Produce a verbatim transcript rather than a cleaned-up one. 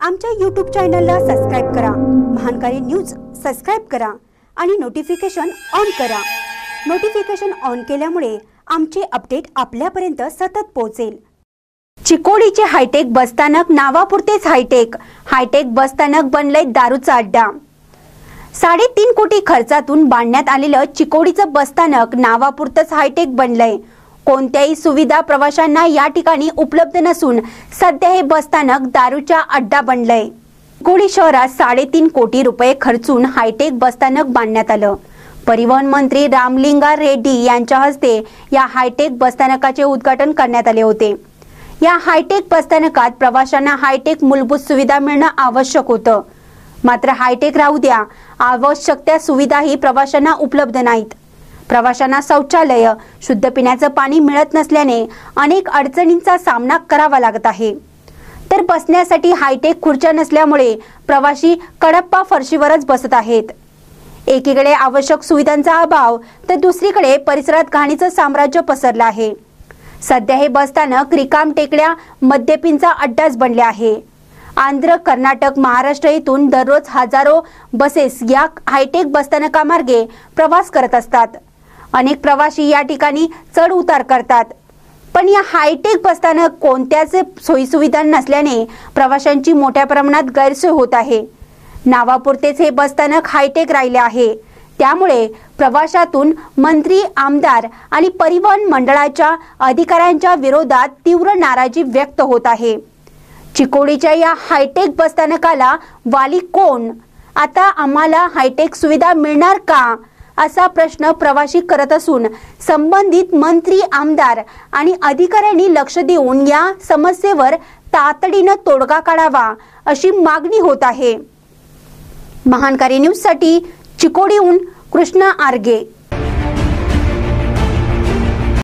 आमच्या यूट्यूब चॅनलला सबस्क्राइब करा, महानकारी न्यूज सबस्क्राइब करा आणि नोटिफिकेशन ऑन करा। नोटिफिकेशन ऑन केल्यामुळे आमचे अपडेट आपल्यापर्यंत सतत पोहोचेल। चिकोडीचे हायटेक बसस्थानक नावापुरतेच हायटेक हायटेक बसस्थानक बनले दारूचा अड्डा। साडेतीन कोटी खर्चातून बांधण्यात आलेलं चिकोडीचं बसस्थानक नावापुरतच हायटेक बनलंय। कोणत्याही सुविधा प्रवाशांना या ठिकाणी उपलब्ध नसून सध्या हे बसस्थानक दारूचा अड्डा बनलंय। चिकोडी शहरात साडेतीन कोटी रुपये खर्चून हायटेक बसस्थानक बांधण्यात आलं। परिवहन मंत्री रामलिंगा रेड्डी यांच्या हस्ते या हायटेक बसस्थानकाचे उद्घाटन करण्यात आले होते। या हायटेक बसस्थानकात प्रवाशांना हायटेक मूलभूत सुविधा मिळणं आवश्यक होतं, मात्र हायटेक राहू द्या, आवश्यक त्या सुविधाही प्रवाशांना उपलब्ध नाहीत। प्रवाशांना शौचालय, शुद्ध पिण्याचं पाणी मिळत नसल्याने अनेक अडचणींचा सामना करावा लागत आहे। तर बसण्यासाठी हायटेक खुर्च्या नसल्यामुळे प्रवासी कडप्पा फरशीवरच बसत आहेत। एकीकडे आवश्यक सुविधांचा अभाव तर दुसरीकडे परिसरात घाणीचं साम्राज्य पसरलं आहे। सध्या हे बसस्थानक रिकाम टेकड्या मद्यपींचा अड्डाच बनले आहे। आंध्र, कर्नाटक, महाराष्ट्र येथून दररोज हजारो बसेस या हायटेक बसस्थानकामार्गे प्रवास करत असतात। अनेक प्रवासी या ठिकाणी चढ उतार करतात, पण या हायटेक बसस्थानक कोणत्याच सोयीसुविधा नसल्याने प्रवाशांची मोठ्या प्रमाणात गैरसोय होत आहे। नावापुरतेच हे बसस्थानक हायटेक राहिले आहे, त्यामुळे प्रवाशातून मंत्री, आमदार आणि परिवहन मंडळाच्या अधिकाऱ्यांच्या विरोधात तीव्र नाराजी व्यक्त होत आहे। चिकोडीच्या या हायटेक बसस्थानकाला वाली कोण? आता आम्हाला हायटेक सुविधा मिळणार का, असा प्रश्न प्रवासी करत असून संबंधित मंत्री, आमदार आणि अधिकाऱ्यांनी लक्ष देऊन या समस्येवर तातडीने तोडगा काढावा अशी मागणी होत आहे। महानकारी न्यूज साठी चिकोडीहून कृष्णा आर्गे।